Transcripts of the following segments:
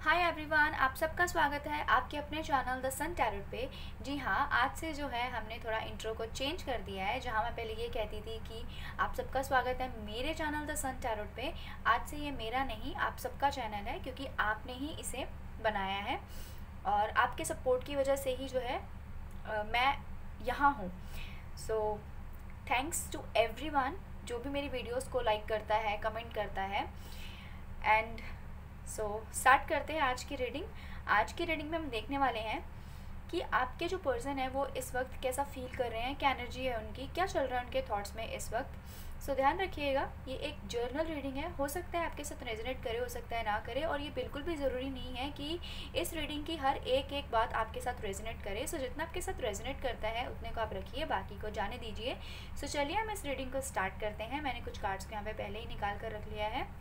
Hi everyone, आप सबका स्वागत है आपके अपने चैनल द सन टैरोट पे। जी हाँ, आज से जो है हमने थोड़ा इंट्रो को चेंज कर दिया है। जहाँ मैं पहले ये कहती थी कि आप सबका स्वागत है मेरे चैनल द सन टैरोट पे, आज से ये मेरा नहीं आप सबका चैनल है, क्योंकि आपने ही इसे बनाया है और आपके सपोर्ट की वजह से ही जो है मैं यहाँ हूँ। सो थैंक्स टू एवरीवन जो भी मेरी वीडियोस को लाइक करता है, कमेंट करता है। एंड स्टार्ट करते हैं आज की रीडिंग। आज की रीडिंग में हम देखने वाले हैं कि आपके जो पर्सन है वो इस वक्त कैसा फील कर रहे हैं, क्या एनर्जी है उनकी, क्या चल रहा है उनके थॉट्स में इस वक्त। ध्यान रखिएगा, ये एक जर्नल रीडिंग है, हो सकता है आपके साथ रेजोनेट करे, हो सकता है ना करे, और ये बिल्कुल भी ज़रूरी नहीं है कि इस रीडिंग की हर एक बात आपके साथ रेजोनेट करे। जितना आपके साथ रेजोनेट करता है उतने को आप रखिए, बाकी को जाने दीजिए। चलिए हम इस रीडिंग को स्टार्ट करते हैं। मैंने कुछ कार्ड्स को यहाँ पे पहले ही निकाल कर रख लिया है।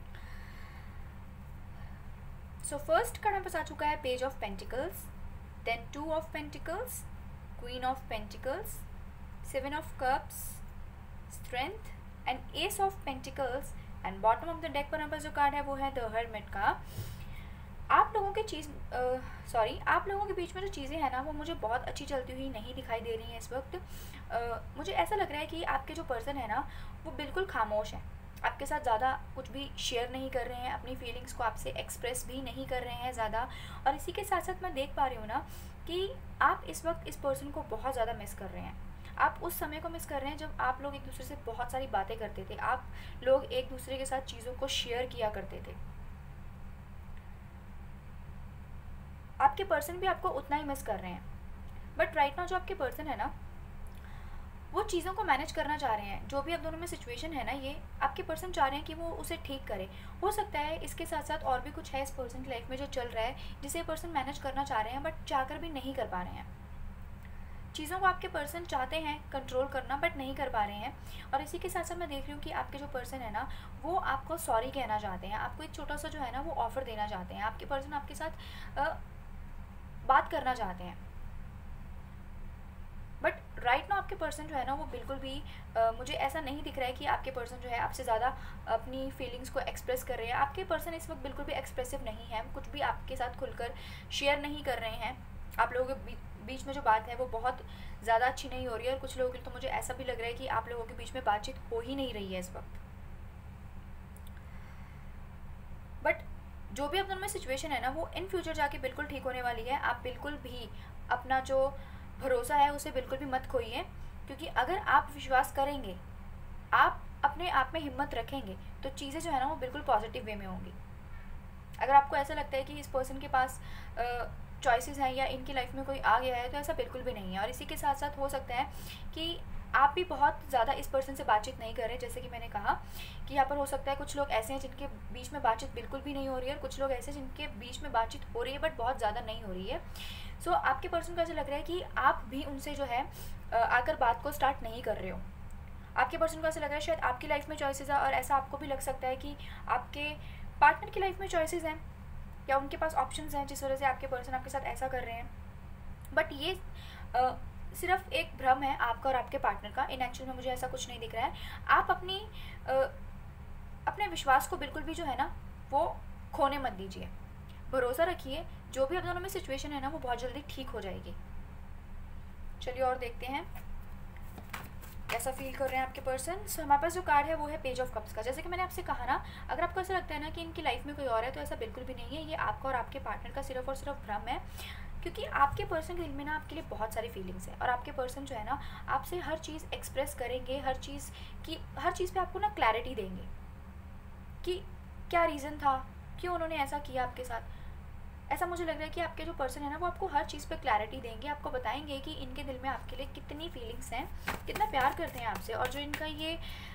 फर्स्ट कार्ड हमारे पास आ चुका है page of pentacles, then 2 of pentacles, queen of pentacles, 7 of cups, strength and ace of pentacles. And bottom of the deck पर हमारे पास जो कार्ड है वो है द हर्मिट का। आप लोगों के आप लोगों के बीच में जो चीज़ें हैं ना वो मुझे बहुत अच्छी चलती हुई नहीं दिखाई दे रही हैं इस वक्त। मुझे ऐसा लग रहा है कि आपके जो पर्सन है ना वो बिल्कुल खामोश है, आपके साथ ज़्यादा कुछ भी शेयर नहीं कर रहे हैं, अपनी फीलिंग्स को आपसे एक्सप्रेस भी नहीं कर रहे हैं ज़्यादा। और इसी के साथ साथ मैं देख पा रही हूँ ना कि आप इस वक्त इस पर्सन को बहुत ज़्यादा मिस कर रहे हैं। आप उस समय को मिस कर रहे हैं जब आप लोग एक दूसरे से बहुत सारी बातें करते थे, आप लोग एक दूसरे के साथ चीज़ों को शेयर किया करते थे। आपके पर्सन भी आपको उतना ही मिस कर रहे हैं, बट राइट नाउ जो आपके पर्सन है ना वो चीज़ों को मैनेज करना चाह रहे हैं। जो भी आप दोनों में सिचुएशन है ना, ये आपके पर्सन चाह रहे हैं कि वो उसे ठीक करे। हो सकता है इसके साथ साथ और भी कुछ है इस पर्सन की लाइफ में जो चल रहा है जिसे पर्सन मैनेज करना चाह रहे हैं, बट चाहकर भी नहीं कर पा रहे हैं। चीज़ों को आपके पर्सन चाहते हैं कंट्रोल करना, बट नहीं कर पा रहे हैं। और इसी के साथ साथ मैं देख रही हूँ कि आपके जो पर्सन है ना वो आपको सॉरी कहना चाहते हैं, आपको एक छोटा सा जो है ना वो ऑफर देना चाहते हैं। आपके पर्सन आपके साथ बात करना चाहते हैं, बट राइट नाउ आपके पर्सन जो है ना वो बिल्कुल भी मुझे ऐसा नहीं दिख रहा है कि आपके पर्सन जो है आपसे ज़्यादा अपनी फीलिंग्स को एक्सप्रेस कर रहे हैं। आपके पर्सन इस वक्त बिल्कुल भी एक्सप्रेसिव नहीं है, कुछ भी आपके साथ खुलकर शेयर नहीं कर रहे हैं। आप लोगों के बीच में जो बात है वो बहुत ज़्यादा अच्छी नहीं हो रही है, और कुछ लोगों के तो मुझे ऐसा भी लग रहा है कि आप लोगों के बीच में बातचीत हो ही नहीं रही है इस वक्त। बट जो भी आप दोनों में सिचुएशन है ना वो इन फ्यूचर जाके बिल्कुल ठीक होने वाली है। आप बिल्कुल भी अपना जो भरोसा है उसे बिल्कुल भी मत खोइए, क्योंकि अगर आप विश्वास करेंगे, आप अपने आप में हिम्मत रखेंगे, तो चीज़ें जो है ना वो बिल्कुल पॉजिटिव वे में होंगी। अगर आपको ऐसा लगता है कि इस पर्सन के पास चॉइसेस हैं या इनकी लाइफ में कोई आ गया है, तो ऐसा बिल्कुल भी नहीं है। और इसी के साथ साथ हो सकता है कि आप भी बहुत ज़्यादा इस पर्सन से बातचीत नहीं कर रहे, जैसे कि मैंने कहा कि यहाँ पर हो सकता है कुछ लोग ऐसे हैं जिनके बीच में बातचीत बिल्कुल भी नहीं हो रही है, और कुछ लोग ऐसे जिनके बीच में बातचीत हो रही है बट बहुत ज़्यादा नहीं हो रही है। आपके पर्सन को ऐसा लग रहा है कि आप भी उनसे जो है आकर बात को स्टार्ट नहीं कर रहे हो। आपके पर्सन को ऐसा लग रहा है शायद आपकी लाइफ में चॉइसेस है, और ऐसा आपको भी लग सकता है कि आपके पार्टनर की लाइफ में चॉइसेस हैं या उनके पास ऑप्शंस हैं, जिस वजह से आपके पर्सन आपके साथ ऐसा कर रहे हैं। बट ये सिर्फ एक भ्रम है आपका और आपके पार्टनर का। इन एक्चुअल में मुझे ऐसा कुछ नहीं दिख रहा है। आप अपने विश्वास को बिल्कुल भी जो है ना वो खोने मत दीजिए, भरोसा रखिए। जो भी आप दोनों में सिचुएशन है ना वो बहुत जल्दी ठीक हो जाएगी। चलिए और देखते हैं कैसा फील कर रहे हैं आपके पर्सन। हमारे पास जो कार्ड है वो है पेज ऑफ कप्स का। जैसे कि मैंने आपसे कहा ना, अगर आपको ऐसा लगता है ना कि इनकी लाइफ में कोई और है, तो ऐसा बिल्कुल भी नहीं है। ये आपका और आपके पार्टनर का सिर्फ और सिर्फ भ्रम है, क्योंकि आपके पर्सन के दिल में ना आपके लिए बहुत सारी फीलिंग्स है, और आपके पर्सन जो है ना आपसे हर चीज़ एक्सप्रेस करेंगे, हर चीज़ पे आपको ना क्लैरिटी देंगे कि क्या रीज़न था, क्यों उन्होंने ऐसा किया आपके साथ। ऐसा मुझे लग रहा है कि आपके जो पर्सन है ना वो आपको हर चीज़ पे क्लैरिटी देंगे, आपको बताएंगे कि इनके दिल में आपके लिए कितनी फीलिंग्स हैं, कितना प्यार करते हैं आपसे। और जो इनका ये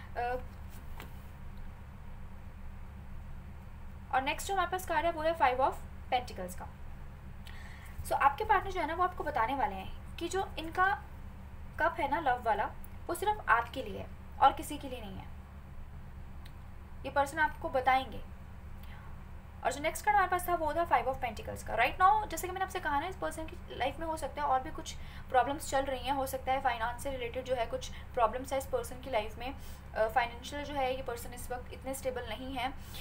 और नेक्स्ट जो हमारे पास कार्ड है वो है 5 ऑफ पेंटिकल्स का। आपके पार्टनर जो है ना वो आपको बताने वाले हैं कि जो इनका कप है ना लव वाला, वो सिर्फ आपके लिए है और किसी के लिए नहीं है। ये पर्सन आपको बताएंगे। और जो नेक्स्ट कार्ड हमारे पास था वो था 5 ऑफ पेंटिकल्स का। राइट नाउ जैसे कि मैंने आपसे कहा ना, इस पर्सन की लाइफ में हो सकता है और भी कुछ प्रॉब्लम्स चल रही हैं। हो सकता है फाइनेंस से रिलेटेड जो है कुछ प्रॉब्लम्स है इस पर्सन की लाइफ में। फाइनेंशियल जो है ये पर्सन इस वक्त इतने स्टेबल नहीं है।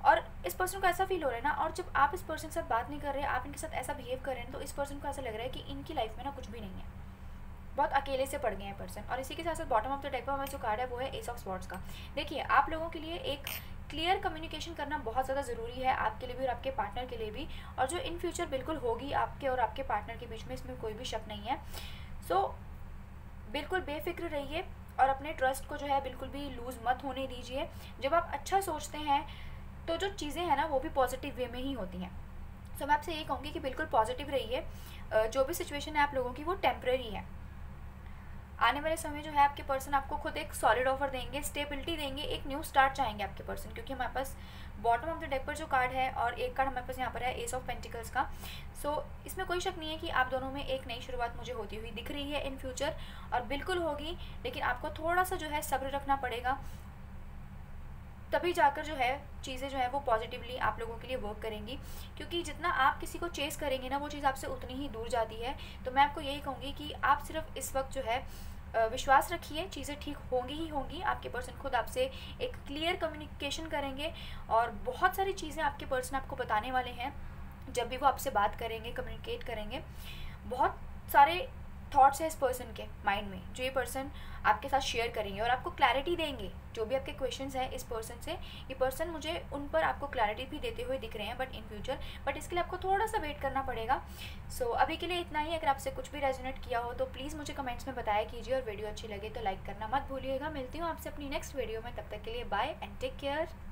और इस पर्सन को ऐसा फील हो रहा है ना, और जब आप इस पर्सन के साथ बात नहीं कर रहे, आप इनके साथ ऐसा बिहेव कर रहे हैं, तो इस पर्सन को ऐसा लग रहा है कि इनकी लाइफ में ना कुछ भी नहीं है, बहुत अकेले से पड़ गए हैं पर्सन। और इसी के साथ साथ बॉटम ऑफ द डेक पर हमारा जो कार्ड है वो है एस ऑफ स्वॉर्ड्स का। देखिए, आप लोगों के लिए एक क्लियर कम्युनिकेशन करना बहुत ज़्यादा ज़रूरी है, आपके लिए भी और आपके पार्टनर के लिए भी, और जो इन फ्यूचर बिल्कुल होगी आपके और आपके पार्टनर के बीच में, इसमें कोई भी शक नहीं है। सो बिल्कुल बेफिक्र रहिए और अपने ट्रस्ट को जो है बिल्कुल भी लूज़ मत होने दीजिए। जब आप अच्छा सोचते हैं तो जो चीज़ें हैं ना वो भी पॉजिटिव वे में ही होती हैं। सो मैं आपसे ये कहूँगी कि बिल्कुल पॉजिटिव रहिए। जो भी सिचुएशन है आप लोगों की वो टेम्प्रेरी है। आने वाले समय जो है आपके पर्सन आपको खुद एक सॉलिड ऑफर देंगे, स्टेबिलिटी देंगे, एक न्यू स्टार्ट चाहेंगे आपके पर्सन, क्योंकि हमारे पास बॉटम ऑफ द डेक पर जो कार्ड है और एक कार्ड हमारे पास यहाँ पर है एस ऑफ पेंटिकल्स का। सो इसमें कोई शक नहीं है कि आप दोनों में एक नई शुरुआत मुझे होती हुई दिख रही है इन फ्यूचर, और बिल्कुल होगी, लेकिन आपको थोड़ा सा जो है सब्र रखना पड़ेगा, तभी जाकर जो है चीज़ें जो है वो पॉजिटिवली आप लोगों के लिए वर्क करेंगी। क्योंकि जितना आप किसी को चेस करेंगे ना, वो चीज़ आपसे उतनी ही दूर जाती है। तो मैं आपको यही कहूँगी कि आप सिर्फ इस वक्त जो है विश्वास रखिए, चीज़ें ठीक होंगी ही होंगी। आपके पर्सन खुद आपसे एक क्लियर कम्युनिकेशन करेंगे और बहुत सारी चीज़ें आपके पर्सन आपको बताने वाले हैं जब भी वो आपसे बात करेंगे, कम्युनिकेट करेंगे। बहुत सारे थॉट्स है इस पर्सन के माइंड में जो ये पर्सन आपके साथ शेयर करेंगे और आपको क्लैरिटी देंगे। जो भी आपके क्वेश्चंस हैं इस पर्सन से, ये पर्सन मुझे उन पर आपको क्लैरिटी भी देते हुए दिख रहे हैं बट इन फ्यूचर, बट इसके लिए आपको थोड़ा सा वेट करना पड़ेगा। सो अभी के लिए इतना ही। अगर आपसे कुछ भी रेजोनेट किया हो तो प्लीज़ मुझे कमेंट्स में बताया कीजिए, और वीडियो अच्छी लगे तो लाइक करना मत भूलिएगा। मिलती हूँ आपसे अपनी नेक्स्ट वीडियो में, तब तक के लिए बाय एंड टेक केयर।